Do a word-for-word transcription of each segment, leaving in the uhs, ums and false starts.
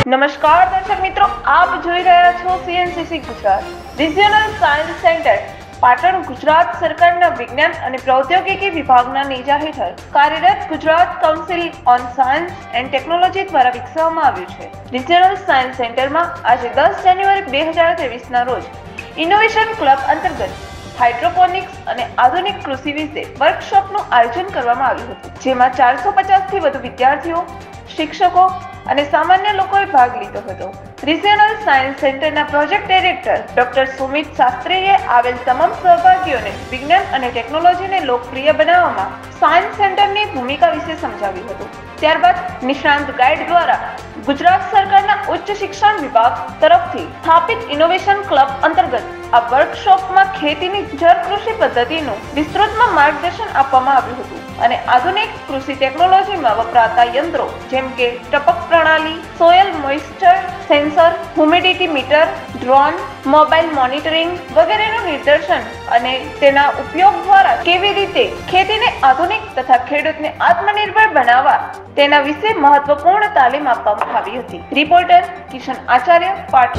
નમસ્કાર દર્શક મિત્રો, આપ જોઈ રહ્યા છો CNCC Gujarat regional science centre Patan Gujarat સરકારના વિજ્ઞાન અને પ્રૌદ્યોગિકી વિભાગના નેજા હેઠળ કાર્યરત Gujarat council on science and technology દ્વારા વિકસાવવામાં આવ્યું છે। રિજિયોનલ સાયન્સ સેન્ટરમાં આજે દસ જાન્યુઆરી બે હજાર ત્રેવીસ ના રોજ ઇનોવેશન ક્લબ અંતર્ગત હાઇડ્રોપોનિક્સ અને આધુનિક કૃષિ વિશે વર્કશોપનું આયોજન કરવામાં આવ્યું હતું, જેમાં ચારસો પચાસ થી વધુ વિદ્યાર્થીઓ, શિક્ષકો અને સામાન્ય લોકોએ ભાગ લીધો હતો। રિજિયોનલ સાયન્સ સેન્ટરના પ્રોજેક્ટ ડાયરેક્ટર ડોક્ટર સુમિત શાસ્ત્રીએ આવેલ તમામ સહભાગીઓને વિજ્ઞાન અને ટેકનોલોજીને લોકપ્રિય બનાવવામાં સાયન્સ સેન્ટરની ભૂમિકા વિશે સમજાવ્યું હતું। ત્યારબાદ નિષ્ણાંત ગાઈડ દ્વારા ગુજરાત સરકારના ઉચ્ચ શિક્ષણ વિભાગ તરફથી સ્થાપિત ઇનોવેશન ક્લબ અંતર્ગત આ વર્કશોપમાં ખેતીની જળ કૃષિ પદ્ધતિનું વિસ્તૃતમાં માર્ગદર્શન આપવામાં આવ્યું હતું અને આધુનિક કૃષિ ટેકનોલોજીમાં વપરાતા યંત્રો જેમ કે ટપક પ્રણાલી, soil moisture sensor, humidity meter, drone, mobile monitoring વગેરેનું નિદર્શન અને તેના ઉપયોગ દ્વારા કેવી રીતે ખેતીને આધુનિક તથા ખેડૂતને આત્મનિર્ભર બનાવવા તેના વિશે મહત્વપૂર્ણ તાલીમ આપવામાં આવી હતી। રિપોર્ટર કિશન આચાર્ય, પાટણ।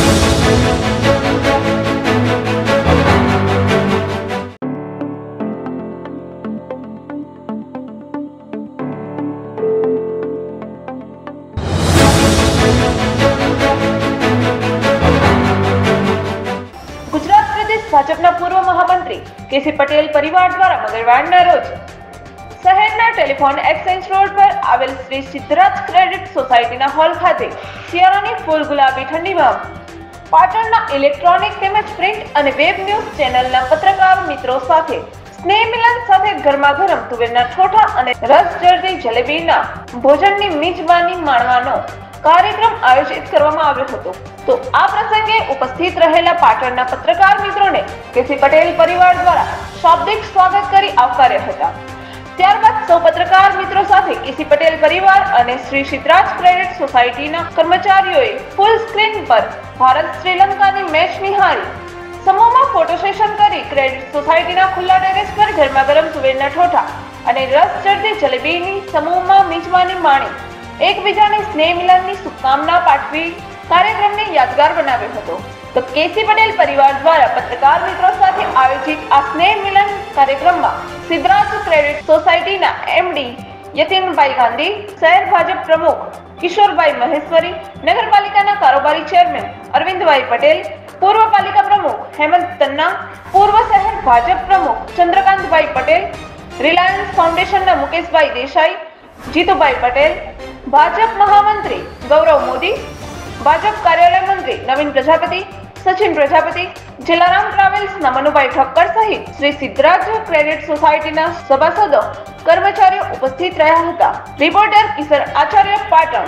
ભાજપના પૂર્વ મહામંત્રી કેસી પટેલ પરિવાર દ્વારા મંગળવારના રોજ શહેરના ટેલિફોન એક્સચેન્જ રોડ પર આવેલ શ્રી સિદ્ધરાજ ક્રેડિટ સોસાયટીના હોલ ખાતે શિયાળાની ફૂલ ગુલાબી ઠંડીમાં પાટણના ઇલેક્ટ્રોનિક તેમજ પ્રિન્ટ અને વેબ ન્યૂઝ ચેનલના પત્રકાર મિત્રો સાથે સ્નેહ મિલન સાથે ગરમા ગરમ તુવેરના ઠોઠા અને રસ જરદી જલેબીના ભોજનની મિજબાની માણવાનો કાર્યક્રમ આયોજિત કરવામાં આવ્યો હતો। તો આ પ્રસંગે ઉપસ્થિત રહેલા પાટણના પત્રકાર મિત્રોને કેસી પટેલ પરિવાર દ્વારા શાબ્દિક સ્વાગત કરી આવકાર્યા હતા। ત્યારબાદ સૌ પત્રકાર મિત્રો સાથે કેસી પટેલ પરિવાર અને શ્રી સિદ્ધરાજ ક્રેડિટ સોસાયટીના કર્મચારીઓએ ફૂલ સ્ક્રીન પર ભારત શ્રીલંકાની મેચ નિહાળી સમૂહમાં ફોટો સેશન કરી ક્રેડિટ સોસાયટીના ખુલ્લા ટેરેસ પર ગરમા ગરમ તુવેરના ઠોઠા અને રસ જરદી જલેબીની સમૂહમાં મિજબાની માણી એકબીજાને સ્નેહ મિલનની શુભકામના પાઠવી કાર્યક્રમને યાદગાર બનાવ્યો હતો। તો કેસી પટેલ પરિવાર દ્વારા પત્રકાર મિત્રો સાથે આયોજિત આ સ્નેહ મિલન કાર્યક્રમમાં સિદ્ધરાજ ક્રેડિટ સોસાયટીના એમડી યતીનભાઈ ગાંધી, શહેર ભાજપ પ્રમુખ કિશોરભાઈ મહેશ્વરી, નગરપાલિકાના કારોબારી ચેરમેન અરવિંદભાઈ પટેલ, પૂર્વ પાલિકા પ્રમુખ હેમંત તન્ના, પૂર્વ શહેર ભાજપ પ્રમુખ ચંદ્રકાંતભાઈ પટેલ, રિલાયન્સ ફાઉન્ડેશનના મુકેશભાઈ દેસાઈ, જીતુભાઈ પટેલ, ભાજપ મહામંત્રી ગૌરવ મોદી, ભાજપ કાર્યાલય મંત્રી નવીન પ્રજાપતિ, સચિન પ્રજાપતિ, જલારામ ટ્રાવેલ્સના મનુભાઈ ઠક્કર સહિત શ્રી સિદ્ધરાજ ક્રેડિટ સોસાયટીના સભાસદો, કર્મચારીઓ ઉપસ્થિત રહ્યા હતા। રિપોર્ટર કિશન આચાર્ય, પાટણ।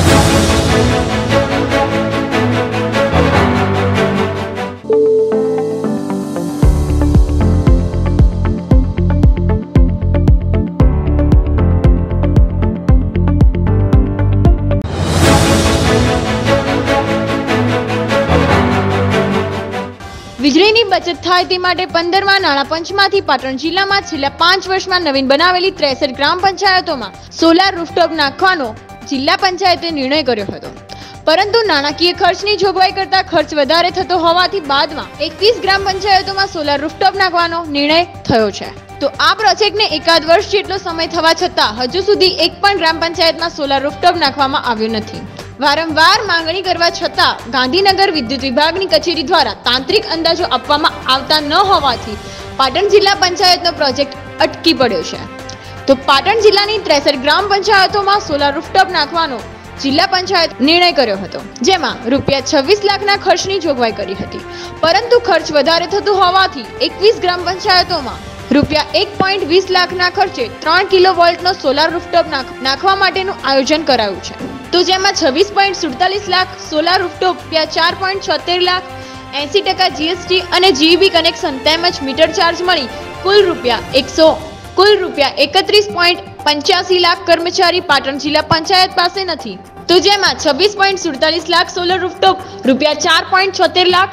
વીજળીની બચત થાય તે માટે પંદરમા નાણાં પંચમાંથી પાટણ જિલ્લામાં છેલ્લા પાંચ વર્ષમાં નવીન બનાવેલી ત્રેસઠ ગ્રામ પંચાયતોમાં સોલાર રૂફટોપ નાખવાનો જિલ્લા પંચાયતે નિર્ણય કર્યો હતો, પરંતુ નાણાકીય ખર્ચની જોગવાઈ કરતા ખર્ચ વધારે થતો હોવાથી બાદમાં એકવીસ ગ્રામ પંચાયતોમાં સોલાર રૂફટોપ નાખવાનો નિર્ણય થયો છે। તો આ પ્રોજેક્ટને એકાદ વર્ષ જેટલો સમય થવા છતાં હજુ સુધી એક પણ ગ્રામ પંચાયતમાં સોલાર રૂફટોપ નાખવામાં આવ્યું નથી। વારંવાર માંગણી કરવા છતાં ગાંધીનગર વિદ્યુત વિભાગની કચેરી દ્વારા તાંત્રિક અંદાજો આપવામાં આવતા ન હોવાથી પાટણ જિલ્લા પંચાયતનો પ્રોજેક્ટ અટકી પડ્યો છે। તો પાટણ જિલ્લાની ત્રેસઠ ગ્રામ પંચાયતોમાં સોલાર રૂફટોપ નાખવાનો જિલ્લા પંચાયત નિર્ણય કર્યો હતો, જેમાં રૂપિયા છવ્વીસ લાખના ખર્ચની જોગવાઈ કરી હતી, પરંતુ ખર્ચ વધારે થતું હોવાથી એકવીસ ગ્રામ પંચાયતોમાં રૂપિયા એક પોઈન્ટ વીસ લાખના ખર્ચે ત્રણ કિલો વોલ્ટનો સોલાર રૂફટોપ નાખવા માટેનું આયોજન કરાયું છે। તો જેમાં છવ્વીસ પોઈન્ટ સુડતાલીસ લાખ સોલાર રૂફટોપ, ચાર પોઈન્ટ છોતેર લાખ, એસી ટકા જીએસટી અને જીઈબી કનેક્શન તેમજ મીટર ચાર્જ મળી કુલ રૂપિયા એકસો કુલ રૂપિયા એકત્રીસ પોઈન્ટ પંચ્યાસી લાખ કર્મચારી પાટણ જિલ્લા પંચાયત પાસે નથી। તો જેમાં છવ્વીસ પોઈન્ટ સુડતાલીસ લાખ સોલર રૂફટોપ, રૂપિયા ચાર પોઈન્ટ છોતેર લાખ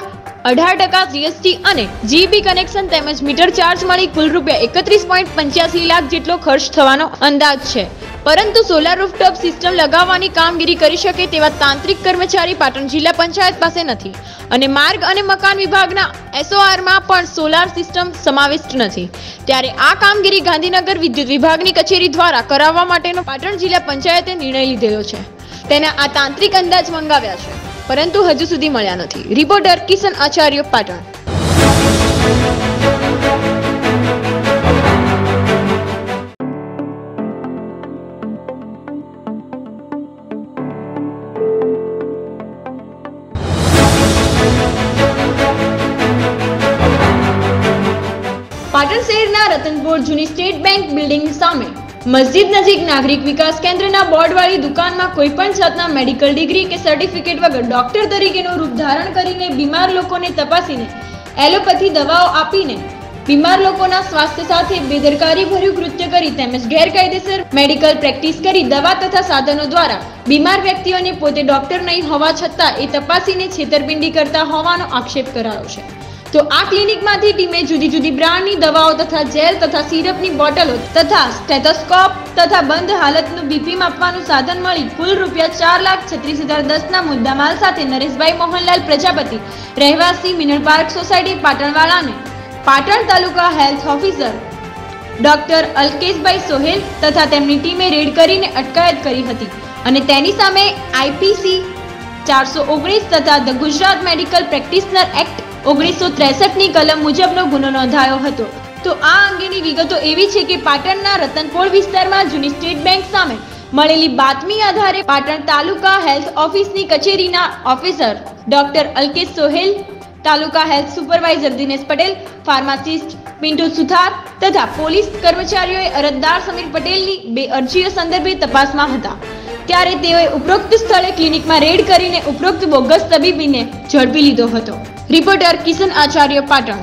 અઢાર ટકા જીએસટી અને જીબી કનેક્શન તેમજ મીટર ચાર્જ મળી કુલ રૂપિયા એકત્રીસ પોઈન્ટ પંચ્યાસી લાખ જેટલો ખર્ચ થવાનો અંદાજ છે. પરંતુ સોલાર રૂફટોપ સિસ્ટમ લગાવવાની કામગીરી કરી શકે તેવા તાંત્રિક કર્મચારી પાટણ જિલ્લા પંચાયત પાસે નથી અને માર્ગ અને મકાન વિભાગના એસઓઆરમાં પણ સોલાર સિસ્ટમ સમાવિષ્ટ નથી. ત્યારે આ કામગીરી ગાંધીનગર વિદ્યુત વિભાગની કચેરી દ્વારા કરાવવા માટેનો પાટણ જિલ્લા પંચાયતે નિર્ણય લીધેલો છે. તેના આ તાંત્રિક અંદાજ મંગાવ્યા છે, પરંતુ હજુ સુધી મળ્યા નથી. રિપોર્ટર કિશન આચાર્ય, પાટણ. પાટણ શહેરના રતનપુર જૂની સ્ટેટ બેંક બિલ્ડિંગ સામે મસ્જિદ નજીક નાગરિક વિકાસ કેન્દ્રના બોર્ડવાળી દુકાનમાં કોઈ પણ જાતના મેડિકલ ડિગ્રી કે સર્ટિફિકેટ વગર ડોક્ટર તરીકેનું રૂપ ધારણ કરીને બીમાર લોકોને તપાસીને એલોપેથી દવાઓ આપીને બીમાર લોકોના સ્વાસ્થ્ય સાથે બેદરકારી ભર્યું કૃત્ય કરી તેમજ ગેરકાયદેસર મેડિકલ પ્રેક્ટિસ કરી દવા તથા સાધનો દ્વારા બીમાર વ્યક્તિઓને પોતે ડોક્ટર નહીં હોવા છતાં એ તપાસીને છેતરપિંડી કરતા હોવાનો આક્ષેપ કરાયો છે. તો આ ક્લિનિકમાંથી ટીમે જુદી જુદી બ્રાન્ડની દવાઓ તથા જેલ તથા સિરપની બોટલો તથા સ્ટેથોસ્કોપ તથા બંધ હાલતનું બીપી માપવાનું સાધન મળી કુલ રૂપિયા ચાર લાખ છત્રીસ હજાર દસના મુદ્દામાલ સાથે નરેશભાઈ મોહનલાલ પ્રજાપતિ, રહેવાસી મિનળ પાર્ક સોસાયટી, પાટણવાળાને Patan taluka health officer doctor અલ્કેશભાઈ સોહેલ તથા તેમની ટીમે રેડ કરીને અટકાયત કરી હતી અને તેની સામે આઈપીસી ચારસો ઓગણીસ તથા the Gujarat medical practitioner act ઓગણીસો ત્રેસઠ ની કલમ મુજબનો ગુનો નોંધાયો હતો. તો આ અંગેની વિગતો એવી છે કે પાટણના રતનપોળ વિસ્તારમાં જૂની સ્ટેટ બેંક સામે મળેલી બાતમી આધારે પાટણ તાલુકા હેલ્થ ઓફિસની કચેરીના officer doctor Alkesh Sohel, taluka health supervisor Dinesh Patel, pharmacist Pintu Suthar તથા પોલીસ કર્મચારીઓએ અરજદાર સમીર પટેલની બે અરજીઓ સંદર્ભે તપાસમાં હતા. ત્યારે તેઓએ ઉપરોક્ત સ્થળે ક્લિનિકમાં રેડ કરીને ઉપરોક્ત બોગસ તબીબીને ઝડપી લીધો હતો. રિપોર્ટર કિશન આચાર્ય, પાટણ.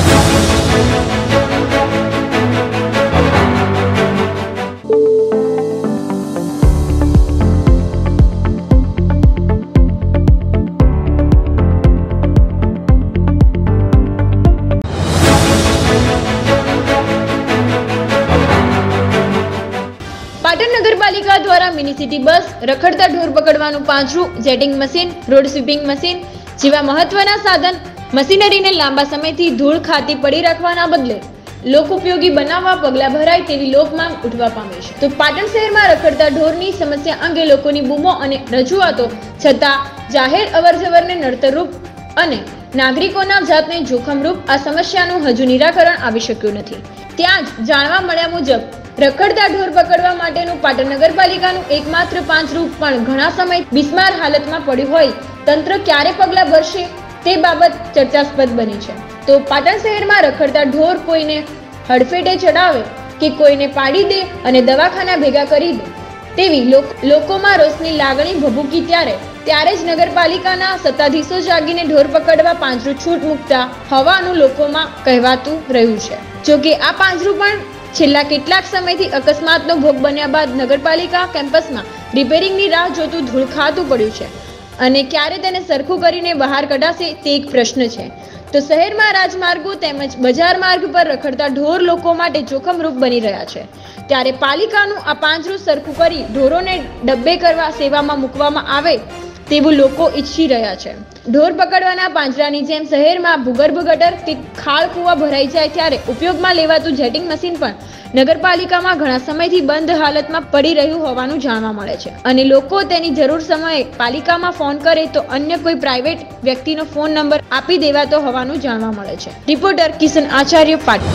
પાટણ નગરપાલિકા દ્વારા મિની સિટી બસ, રખડતા ઢોર પકડવાનું પાંજરું, jetting machine, road sweeping machine જેવા મહત્વના સાધન મશીનરીને લાંબા સમયથી ધૂળ ખાતી પડી રાખવાના બદલે લોક ઉપયોગી બનાવવા પગલાં ભરાય તેવી લોકમાંગ ઉઠવા પામી છે. તો પાટણ શહેરમાં રખડતા ઢોરની સમસ્યા અંગે લોકોની બૂમો અને રજૂઆતો છતાં જાહેર અવરજવરને નડતરરૂપ અને નાગરિકોના જાતને જોખમરૂપ આ સમસ્યાનું હજુ નિરાકરણ આવી શક્યું નથી. ત્યાં જ જાણવા મળ્યા મુજબ રખડતા ઢોર પકડવા માટેનું પાટણ નગરપાલિકાનું એકમાત્ર પાંજરું પણ ઘણા સમય બિસ્માર હાલતમાં પડ્યું હોય તંત્ર ક્યારે પગલાં ભરશે તે બાબત ચર્ચાસ્પદ બની છે. તો પાટણ શહેરમાં રખડતા ઢોર કોઈને હડફેટે ચડાવે કે કોઈને પાડી દે અને દવાખાના ભેગા કરી દે તેવી લોકોમાં રોષની લાગણી ભભૂકી ત્યારે ત્યારે જ નગરપાલિકાના સત્તાધીશો જાગીને ઢોર પકડવા પાંજરું છૂટ મૂકતા હોવાનું લોકોમાં કહેવાતું રહ્યું છે. જોકે આ પાંજરું પણ છેલ્લા કેટલાક સમયથી અકસ્માતનો ભોગ બન્યા બાદ નગરપાલિકા કેમ્પસમાં રિપેરિંગની રાહ જોતું ધૂળ ખાતું પડ્યું છે અને ક્યારે તેને સરખું કરીને બહાર કઢાશે તે એક પ્રશ્ન છે. તો શહેરમાં રાજમાર્ગો તેમજ બજાર માર્ગ પર રખડતા ઢોર લોકો માટે જોખમરૂપ બની રહ્યા છે. ત્યારે પાલિકાનું આ પાંજરું સરખું કરી ઢોરોને ડબ્બે કરવા સેવામાં મૂકવામાં આવે તેવું લોકો ઈચ્છી રહ્યા છે. ઢોર પકડવાના પાંજરાની જેમ શહેરમાં ભૂગર્ભ ગટર કે ખાળ કૂવા ભરાઈ જાય ત્યારે ઉપયોગમાં લેવાતું જેટિંગ મશીન પણ નગરપાલિકામાં ઘણા સમયથી બંધ હાલતમાં પડી રહ્યું હોવાનું જાણવા મળે છે અને લોકો તેની જરૂર સમયે પાલિકામાં ફોન કરે તો અન્ય કોઈ પ્રાઇવેટ વ્યક્તિનો ફોન નંબર આપી દેવાતો હોવાનું જાણવા મળે છે. રિપોર્ટર કિશન આચાર્ય, પાટણ.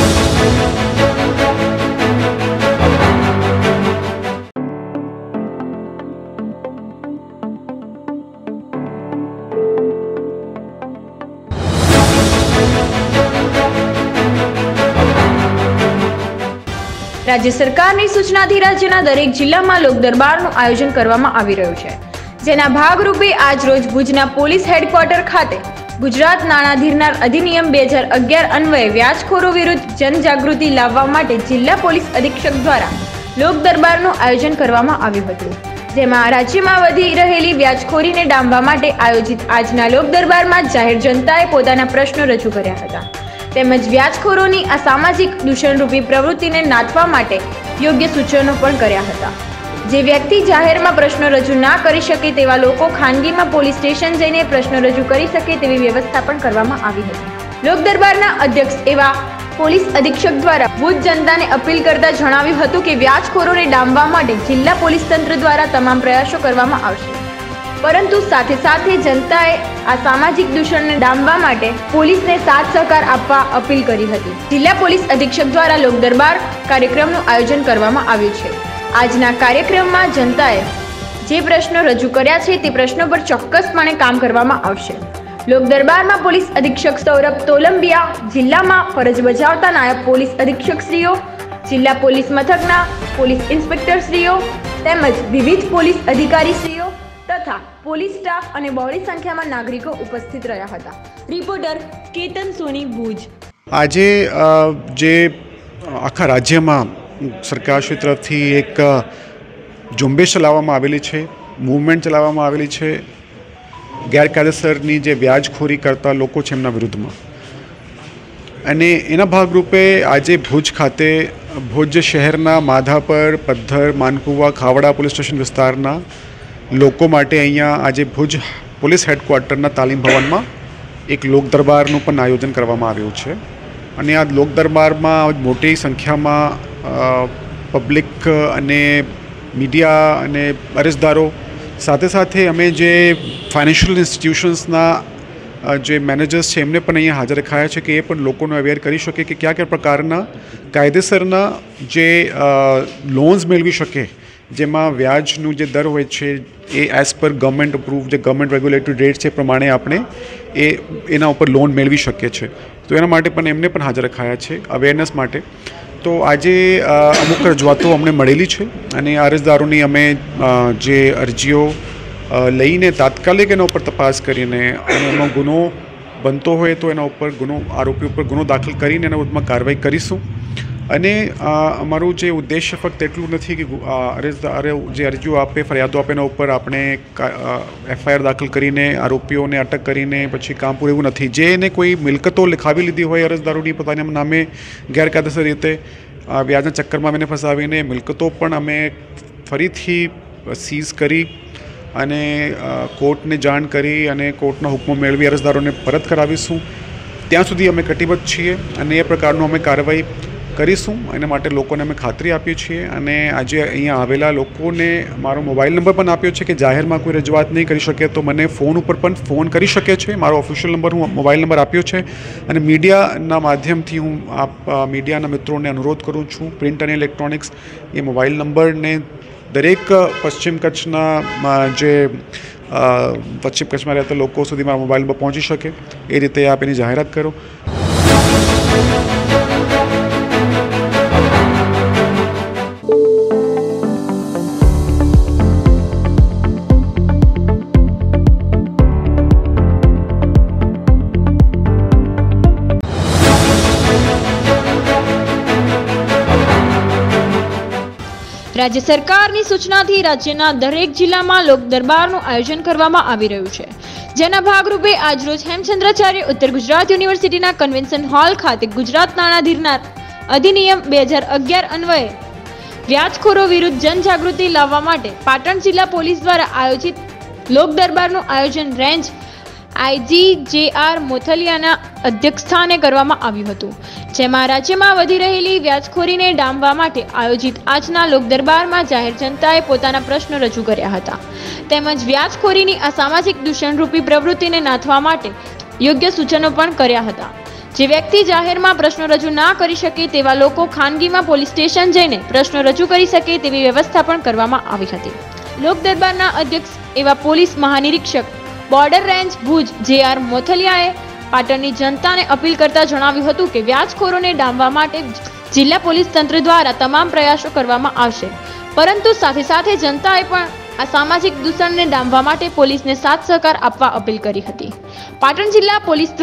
રાજ્ય સરકારની સૂચનાથી રાજ્યના દરેક જિલ્લામાં લોક દરબારનું આયોજન કરવામાં આવી રહ્યું છે, જેના ભાગરૂપે આજ રોજ ભુજના પોલીસ હેડક્વાર્ટર ખાતે ગુજરાત નાણાં ધીરનાર અધિનિયમ બે હજાર અગિયાર અન્વયે વ્યાજખોરો વિરુદ્ધ જનજાગૃતિ લાવવા માટે જિલ્લા પોલીસ અધિક્ષક દ્વારા લોક દરબારનું આયોજન કરવામાં આવ્યું હતું. જેમાં રાજ્યમાં વધી રહેલી વ્યાજખોરીને ડામવા માટે આયોજિત આજના લોક દરબારમાં જાહેર જનતાએ પોતાના પ્રશ્નો રજૂ કર્યા હતા તેમજ વ્યાજખોરોની આ સામાજિક દૂષણરૂપી પ્રવૃત્તિને નાથવા માટે યોગ્ય સૂચનો પણ કર્યા હતા। જે વ્યક્તિ જાહેરમાં પ્રશ્નો રજૂ ના કરી શકે તેવા લોકો ખાનગીમાં પોલીસ સ્ટેશન જઈને પ્રશ્નો રજૂ કરી શકે તેવી વ્યવસ્થા પણ કરવામાં આવી હતી। લોક દરબારના અધ્યક્ષ એવા પોલીસ અધિક્ષક દ્વારા ભુજ જનતાને અપીલ કરતા જણાવ્યું હતું કે વ્યાજખોરોને ડામવા માટે જિલ્લા પોલીસ તંત્ર દ્વારા તમામ પ્રયાસો કરવામાં આવશે, પરંતુ સાથે સાથે જનતાએ આ સામાજિક દૂષણને ડામવા માટે પોલીસને સાથ સહકાર આપવા અપીલ કરી હતી। જિલ્લા પોલીસ અધિક્ષક દ્વારા લોક દરબાર કાર્યક્રમનું આયોજન કરવામાં આવ્યું છે। આજના કાર્યક્રમમાં જનતાએ જે પ્રશ્નો રજૂ કર્યા છે તે પ્રશ્નો પર ચોક્કસપણે કામ કરવામાં આવશે। લોક દરબારમાં પોલીસ અધિક્ષક સૌરભ તોલંબિયા, જિલ્લામાં ફરજ બજાવતા નાયબ પોલીસ અધિક્ષકશ્રીઓ, જિલ્લા પોલીસ મથકના પોલીસ ઇન્સ્પેક્ટરશ્રીઓ તેમજ વિવિધ પોલીસ અધિકારીશ્રીઓ તથા પોલીસ સ્ટાફ અને બહોળી સંખ્યામાં નાગરિકો ઉપસ્થિત રહ્યા હતા। રિપોર્ટર કેતન સોની, ભુજ। આજે જે આખા રાજ્યમાં સરકારશ્રી તરફથી એક ઝુંબેશ ચલાવવામાં આવેલી છે, મૂવમેન્ટ ચલાવવામાં આવેલી છે ગેરકાયદેસરની જે વ્યાજખોરી કરતા લોકો છે એમના વિરુદ્ધમાં, અને એના ભાગરૂપે આજે ભુજ ખાતે ભુજ શહેરના માધાપર, પદ્ધર, માનકુવા, ખાવડા પોલીસ સ્ટેશન વિસ્તારના લોકો માટે અહીંયા આજે ભુજ પોલીસ હેડક્વાર્ટરના તાલીમ ભવનમાં એક લોક દરબારનું પણ આયોજન કરવામાં આવ્યું છે। અને આ લોક દરબારમાં મોટી સંખ્યામાં પબ્લિક અને મીડિયા અને અરજદારો સાથે સાથે અમે જે ફાઇનાન્શિયલ ઇન્સ્ટિટ્યુશન્સના જે મેનેજર્સ છે એમને પણ અહીંયા હાજર રખાયા છે કે એ પણ લોકોને અવેર કરી શકે કે કયા કયા પ્રકારના કાયદેસરના જે લોન્સ મેળવી શકે, જેમાં વ્યાજનું જે દર હોય છે એ એઝ પર ગવર્મેન્ટ અપ્રૂવ જે ગવર્મેન્ટ રેગ્યુલેટરી રેટ છે એ પ્રમાણે આપણે એ એના ઉપર લોન મેળવી શકીએ છીએ। તો એના માટે પણ એમને પણ હાજર રખાયા છે અવેરનેસ માટે। તો આજે અમુક રજૂઆતો અમને મળેલી છે અને અરજદારોની અમે જે અરજીઓ લઈને તાત્કાલિક એના ઉપર તપાસ કરીને અને એનો ગુનો બનતો હોય તો એના ઉપર ગુનો આરોપી ઉપર ગુનો દાખલ કરીને એના વિરુદ્ધમાં કાર્યવાહી કરીશું। અને અમારું જે ઉદ્દેશ્ય ફક્ત એટલું નથી કે અરજદારો જે અરજીઓ આપે, ફરિયાદો આપે એના ઉપર આપણે એફઆઈઆર દાખલ કરીને આરોપીઓને અટક કરીને પછી કામ પૂરું એવું નથી। જે એને કોઈ મિલકતો લખાવી લીધી હોય અરજદારોની પોતાના નામે ગેરકાયદેસર રીતે વ્યાજના ચક્કરમાં એને ફસાવીને મિલકતો પણ અમે ફરીથી સીઝ કરી અને કોર્ટને જાણ કરી અને કોર્ટના હુકમો મેળવી અરજદારોને પરત કરાવીશું। ત્યાં સુધી અમે કટિબદ્ધ છીએ અને એ પ્રકારનું અમે કાર્યવાહી કરીશું। એના માટે લોકોને અમે ખાતરી આપીએ છીએ અને આજે અહીંયા આવેલા લોકોને મારો મોબાઈલ નંબર પણ આપ્યો છે કે જાહેરમાં કોઈ રજૂઆત નહીં કરી શકે તો મને ફોન ઉપર પણ ફોન કરી શકે છે। મારો ઓફિશિયલ નંબર હું મોબાઈલ નંબર આપ્યો છે અને મીડિયાના માધ્યમથી હું આપ મીડિયાના મિત્રોને અનુરોધ કરું છું, પ્રિન્ટ અને ઇલેક્ટ્રોનિક્સ, એ મોબાઈલ નંબરને દરેક પશ્ચિમ કચ્છના જે પશ્ચિમ કચ્છમાં રહેતા લોકો સુધી મારા મોબાઈલ પર પહોંચી શકે એ રીતે આપ એની જાહેરાત કરો। રાજ્ય સરકારની સૂચનાથી રાજ્યના દરેક જિલ્લામાં લોક દરબારનું આયોજન કરવામાં આવી રહ્યું છે, જેના ભાગરૂપે આજરોજ હેમચંદ્રાચાર્ય ઉત્તર ગુજરાત યુનિવર્સિટીના કન્વેન્શન હોલ ખાતે ગુજરાત નાણાધીરના અધિનિયમ બે હજાર અગિયાર અન્વયે વ્યાજખોરો વિરુદ્ધ જનજાગૃતિ લાવવા માટે પાટણ જિલ્લા પોલીસ દ્વારા આયોજિત લોક દરબારનું આયોજન રેન્જ આઈજી જે આર મોથલિયાના અધ્યક્ષસ્થાને કરવામાં આવ્યું હતું, જેમાં રાજ્યમાં વધી રહેલી વ્યાજખોરીને ડામવા માટે આયોજિત આજના લોક દરબારમાં જાહેર જનતાએ પોતાના પ્રશ્નો રજૂ કર્યા હતા તેમજ વ્યાજખોરીની આ સામાજિક દૂષણરૂપી પ્રવૃત્તિને નાથવા માટે યોગ્ય સૂચનો પણ કર્યા હતા। જે વ્યક્તિ જાહેરમાં પ્રશ્નો રજૂ ના કરી શકે તેવા લોકો ખાનગીમાં પોલીસ સ્ટેશન જઈને પ્રશ્નો રજૂ કરી શકે તેવી વ્યવસ્થા પણ કરવામાં આવી હતી। લોક દરબારના અધ્યક્ષ એવા પોલીસ મહાનિરીક્ષક border range Bhuj J R મોથલિયાએ પાટણની જનતાને અપીલ કરતા જણાવ્યું હતું કે વ્યાજખોરોને ડામવા માટે જિલ્લા પોલીસ તંત્ર દ્વારા તમામ પ્રયાસો કરવામાં આવશે, પરંતુ સાથે સાથે જનતાએ પણ આ સામાજિક દૂષણને ડામવા માટે પોલીસને સાથ સહકાર આપવા અપીલ કરી હતી। પાટણ જિલ્લા પોલીસ દ્વારા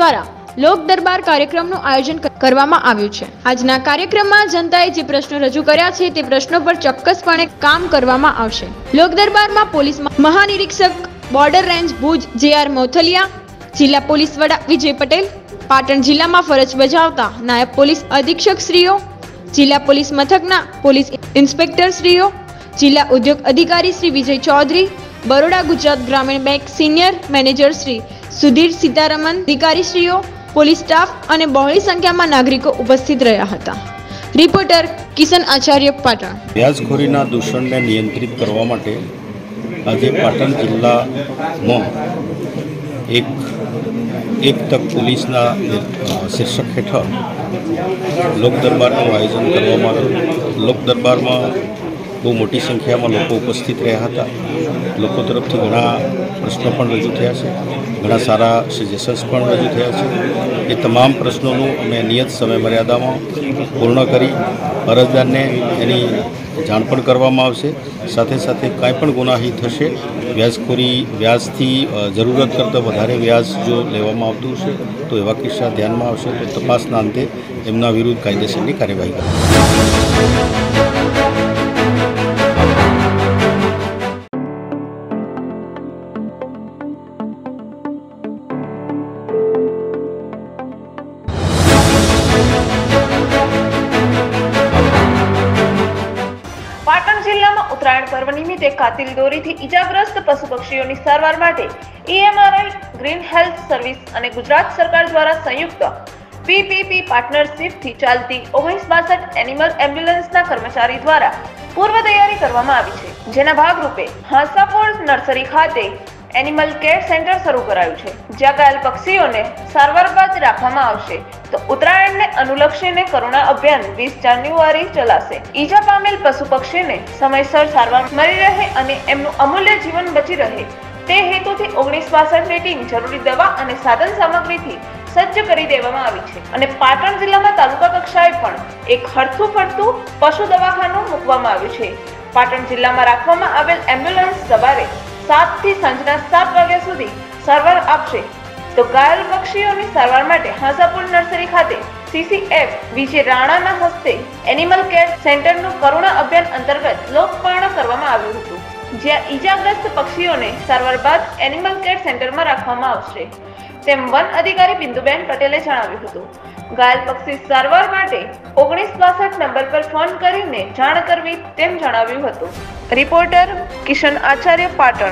લોક દરબાર કાર્યક્રમનું આયોજન કરવામાં આવ્યું છે। આજના કાર્યક્રમમાં જનતાએ જે પ્રશ્નો રજૂ કર્યા છે તે પ્રશ્નો પર ચોક્કસપણે કામ કરવામાં આવશે। લોક દરબારમાં પોલીસ મહાનિરીક્ષક border range Bhuj J R Mothaliya, જિલ્લા પોલીસ વડા વિજય પટેલ, પાટણ જિલ્લામાં ફરજ બજાવતા નાયબ પોલીસ અધિક્ષક શ્રીઓ, જિલ્લા પોલીસ મથકના પોલીસ ઇન્સ્પેક્ટર શ્રીઓ, જિલ્લા ઉદ્યોગ અધિકારી Shri Vijay Chaudhary, Baroda Gujarat Gramin bank senior manager Shri Sudhir Sitaraman, અધિકારીશ્રીઓ, પોલીસ સ્ટાફ અને બહોળી સંખ્યામાં નાગરિકો ઉપસ્થિત રહ્યા હતા। રિપોર્ટર કિશન આચાર્ય, પાટણ। વ્યાજખોરીના દૂષણને નિયંત્રિત કરવા માટે આજે પાટણ જિલ્લામાં એક એક તક પોલીસના શીર્ષક હેઠળ લોક દરબારનું આયોજન કરવામાં આવ્યું। લોક દરબારમાં બહુ મોટી સંખ્યામાં લોકો ઉપસ્થિત રહ્યા હતા। લોકો તરફથી ઘણા પ્રશ્નો પણ રજૂ થયા છે, ઘણા સારા સજેશન્સ પણ રજૂ થયા છે। એ તમામ પ્રશ્નોનું અમે નિયત સમય મર્યાદામાં પૂર્ણ કરી અરજદારને એની જાણ પણ કરવામાં આવશે। સાથે સાથે કાંઈ પણ ગુનાહિત થશે, વ્યાજખોરી વ્યાજથી જરૂરત કરતાં વધારે વ્યાજ જો લેવામાં આવતું હશે તો એવા કિસ્સા ધ્યાનમાં આવશે તો તપાસના અંતે એમના વિરુદ્ધ કાયદેસરની કાર્યવાહી કરવામાં આવશે। પાટણ જિલ્લામાં ઉત્તરાયણ પર્વ નિમિત્તે કાતિલ દોરીથી ઈજાગ્રસ્ત પશુ પક્ષીઓની સારવાર માટે ઈએમઆરઆઈ, ગ્રીન હેલ્થ સર્વિસ અને ગુજરાત સરકાર દ્વારા સંયુક્ત પીપીપી પાર્ટનરશિપથી ચાલતી ઓગણીસ બાસઠ એનિમલ એમ્બ્યુલન્સના કર્મચારી દ્વારા પૂર્વ તૈયારી કરવામાં આવી છે, જેના ભાગરૂપે હાંસાપુર નર્સરી ખાતે એનિમલ કેર સેન્ટર શરૂ કરાયું છે, જ્યાં ઘાયલ પક્ષીઓને સારવાર બાદ રાખવામાં આવશે। તો ઉત્તરાયણને અનુલક્ષીને કરુણા અભિયાન વીસ જાન્યુઆરી ચલાશે। ઈજા પામેલ પશુ પક્ષીને સમયસર સારવાર મળી રહે અને એમનું અમૂલ્ય જીવન બચી રહે તે હેતુથી ઓગણીસ બાસઠની ટીમ જરૂરી દવા અને સાધન સામગ્રીથી સજ્જ કરી દેવામાં આવી છે અને પાટણ જિલ્લામાં તાલુકા કક્ષાએ પણ એક હરથું ફરતું પશુ દવાખાનું મૂકવામાં આવ્યું છે। પાટણ જિલ્લામાં રાખવામાં આવેલ એમ્બ્યુલન્સ સવારે સાત થી સાંજના સાત વાગ્યા સુધી સારવાર આપશે। તો ઘાયલ પક્ષીઓની સારવાર માટે હાંસાપુર નર્સરી ખાતે સીસીએફ વિજય રાણાના હસ્તે એનિમલ કેર સેન્ટરનું કરુણા અભિયાન અંતર્ગત લોકાર્પણ કરવામાં આવ્યું હતું, જ્યાં ઈજાગ્રસ્ત પક્ષીઓને સારવાર બાદ એનિમલ કેર સેન્ટરમાં રાખવામાં આવશે તેમ વન અધિકારી બિંદુબેન પટેલે જણાવ્યું હતું। ઘાયલ પક્ષી સારવાર માટે ઓગણીસ બાસઠ નંબર પર ફોન કરીને જાણ કરવી તેમ જણાવ્યું હતું। રિપોર્ટર કિશન આચાર્ય, પાટણ।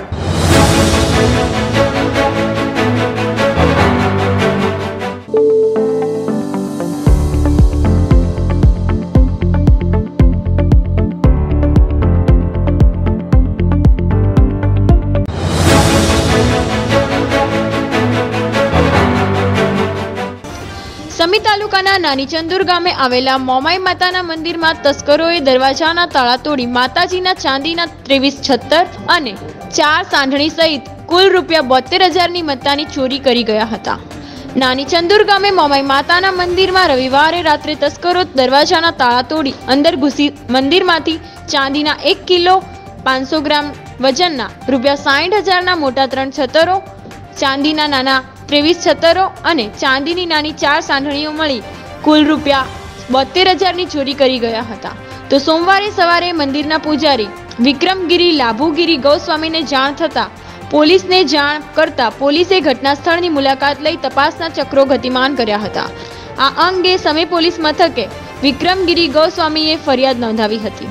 સમી તાલુકાના નાની ચંદુર ગામે આવેલા મોમાઈ માતાના મંદિરમાં તસ્કરોએ દરવાજાના તાળા તોડી માતાજીના ચાંદીના ત્રેવીસ છત્તર અને ચાર સાંઢણી સહિત કુલ રૂપિયા બોતેર હજારની મત્તાની ચોરી કરી ગયા હતા। નાની ચંદુર ગામે મોમાઈ માતાના મંદિરમાં રવિવારે રાત્રે તસ્કરો દરવાજાના તાળા તોડી અંદર ઘૂસી મંદિરમાંથી ચાંદીના એક કિલો પાંચસો ગ્રામ વજનના રૂપિયા સાઠ હજારના મોટા ત્રણ છત્તરો, ચાંદીના નાના ત્રેવીસ છત્તરો અને ચાંદીની નાની ચાર સાંઢણીઓ મળી કુલ રૂપિયા બોતેર હજારની ચોરી કરી ગયા હતા। તો સોમવારે સવારે મંદિરના પૂજારી વિક્રમગીરી લાભુગીરી ગૌસ્વામીને જાણ થતા પોલીસને જાણ કરતા પોલીસે ઘટના સ્થળની મુલાકાત લઈ તપાસના ચક્રો ગતિમાન કર્યા હતા। આ અંગે સમી પોલીસ મથકે વિક્રમગીરી ગૌસ્વામીએ ફરિયાદ નોંધાવી હતી।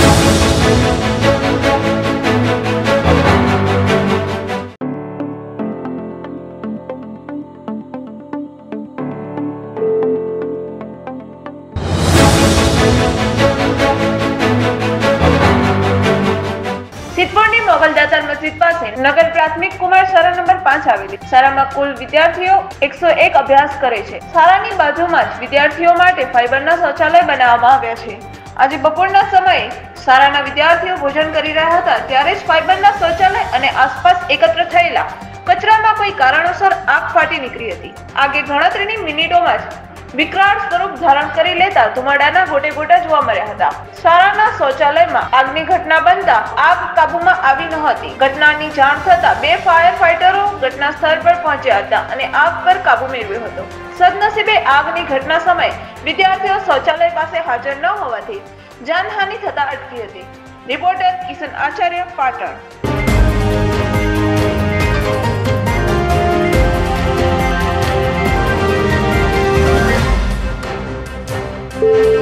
સિદ્ધપુરની મોગલ દાતાર મસ્જિદ પાસે નગર પ્રાથમિક કુમાર શાળા નંબર પાંચ આવેલી શાળામાં કુલ વિદ્યાર્થીઓ એકસો એક અભ્યાસ કરે છે। શાળાની બાજુમાં જ વિદ્યાર્થીઓ માટે ફાઇબરના શૌચાલય બનાવવામાં આવ્યા છે। આજે બપોરના સમયે શાળાના વિદ્યાર્થીઓ ભોજન કરી રહ્યા હતા ત્યારે જ ફાઇબરના શૌચાલય અને આસપાસ એકત્ર થયેલા કચરામાં કોઈ કારણોસર આગ ફાટી નીકળી હતી। આગે ગણતરીની મિનિટોમાં જ વિકરાળ સ્વરૂપ ધારણ કરી લેતા ધુમાડાના ગોટે ગોટા જોવા મળ્યા હતા. શાળાના શૌચાલયમાં આગની ઘટના બનતા આગ કાબૂમાં આવી ન હતી. ઘટનાની જાણ થતા બે ફાયર ફાઈટરો ઘટના સ્થળ પર પહોંચ્યા હતા અને આગ પર કાબુ મેળવ્યો હતો. સદનસીબે આગની ઘટના સમયે વિદ્યાર્થીઓ શૌચાલય પાસે હાજર ન હોવાથી જાનહાનિ થતા અટકી હતી. Reporter Kishan Acharya, Patan. Thank you.